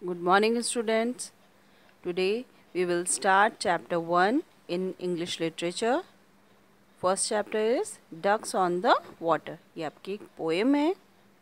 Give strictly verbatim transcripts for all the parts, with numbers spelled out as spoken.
Good morning, students. Today we will start chapter one in English literature. First chapter is Ducks on the Water. ये आपकी एक poem है.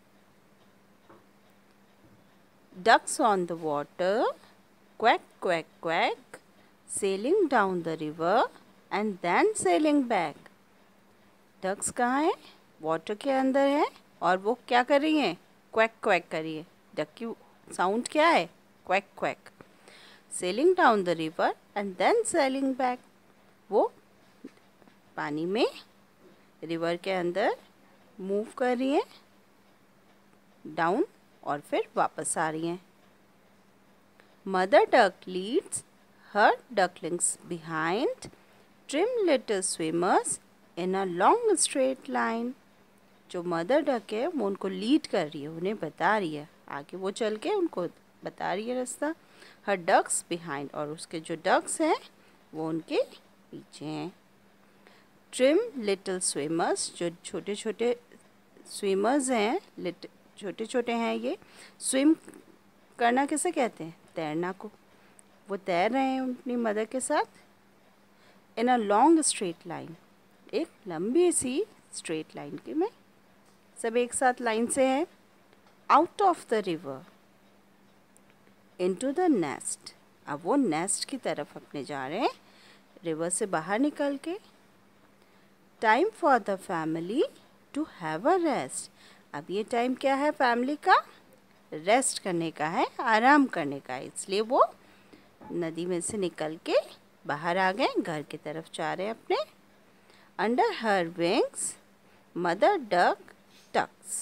Ducks on the water, quack quack quack, sailing down the river and then sailing back. Ducks कहाँ है? Water के अंदर है और वो क्या कर रही हैं? Quack quack कर रही है. Duck की साउंड क्या है? Quack quack. Sailing down the river and then sailing back. वो पानी में रिवर के अंदर मूव कर रही हैं डाउन और फिर वापस आ रही हैं. Mother duck leads her ducklings behind, trim little swimmers in a long straight line. जो मदर डक है वो उनको लीड कर रही है, उन्हें बता रही है, आगे वो चल के उनको बता रही है रास्ता. हर डक्स बिहाइंड, और उसके जो डक्स हैं वो उनके पीछे हैं. ट्रिम लिटिल स्विमर्स, जो छोटे छोटे स्विमर्स हैं, लिट छोटे छोटे हैं. ये स्विम करना किसे कहते हैं? तैरना को. वो तैर रहे हैं अपनी मदर के साथ in a long straight line, एक लंबी सी स्ट्रेट लाइन के में सब एक साथ लाइन से हैं. Out of the river into the nest. अब वो नेस्ट की तरफ अपने जा रहे हैं रिवर से बाहर निकल के. Time for the family to have a rest. अब ये टाइम क्या है? फैमिली का रेस्ट करने का है, आराम करने का है. इसलिए वो नदी में से निकल के बाहर आ गए, घर की तरफ जा रहे हैं अपने. Under her wings mother duck tucks,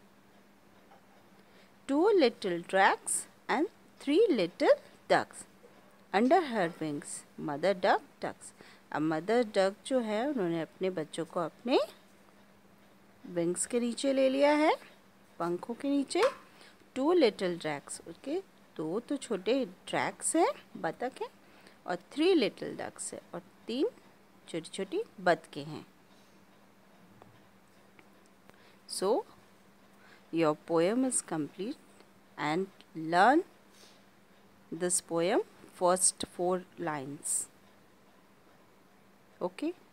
two little drakes and three little ducks. Under her wings mother duck tucks. अब मदर डक जो है उन्होंने अपने बच्चों को अपने विंग्स के नीचे ले लिया है, पंखों के नीचे. टू लिटिल ड्रैक्स, उसके दो तो छोटे ड्रैक्स हैं, बतख हैं, और थ्री लिटिल डक्स है, और तीन छोटी छोटी बतखें हैं. So your poem is complete and learn this poem first four lines. Okay.